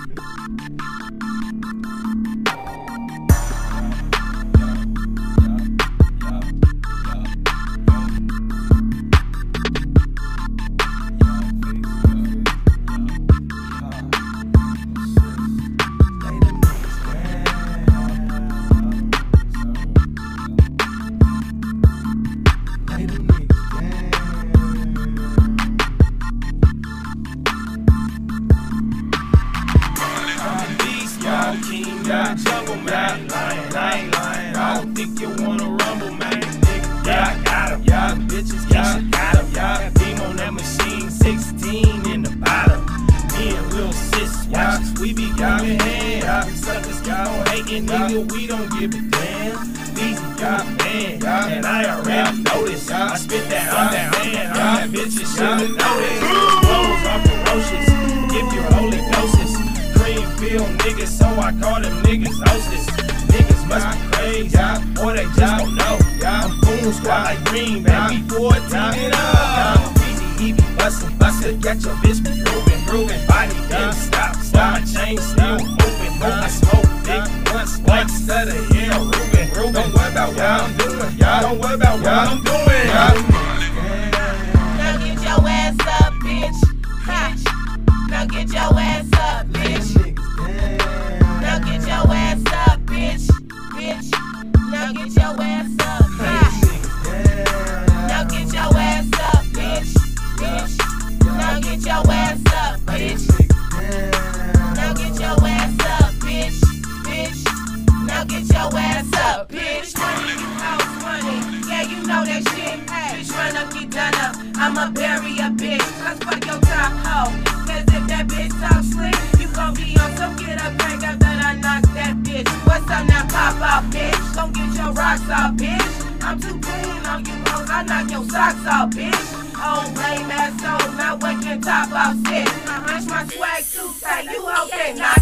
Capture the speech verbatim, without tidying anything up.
King, got jungle, man. Lying, I ain't lying. I don't think you wanna rumble, man. Nigga, yeah, I got him. Yeah, bitches, yeah, got him. Yeah, beam on that machine, sixteen in the bottom. Me and Lil Sis, watch us, we be going hand. Yeah, suckers keep on hating, nigga, we don't give a damn. Easy, yeah, man, yeah, and I already noticed. I spit that, I'm that man, I'm that bitches should've noticed. Flows are ferocious, give you holy doses. Feel niggas, so I call them niggas hostess. Niggas must be crazy, or they just don't know. I'm boom squad like Green, baby, fourteen and up. Easy, he be bustin', bustin', get your bitch be groovin', groovin'. Body didn't stop, stop, my chain still moving. I smoke dick once, once, instead of here, Ruben, Ruben. Don't worry about what I'm doing, y'all. Don't worry about what I'm doing, y'all. Now get your ass up, bitch. Now get your ass up, bitch. Now get your ass up, bitch, bitch. Now get your ass up, ha. Now get your ass up, bitch, bitch. Now get your ass up, bitch. Now get your ass up, bitch, bitch. Now get your ass up, bitch. Money, you house money, yeah, you know that shit. Bitch, run up, get done up. I'ma bury a bitch. Let's fuck your top hoe. Cause if that bitch talk slick, you gon' be on some get up crank after I knock that bitch. What's up now, pop out, bitch? Don't get your rocks off, bitch. I'm too clean on you hoes, I knock your socks off, bitch. Oh, lame ass hoes, not what can top off shit. I hunch my swag too tight, you hoes can't knock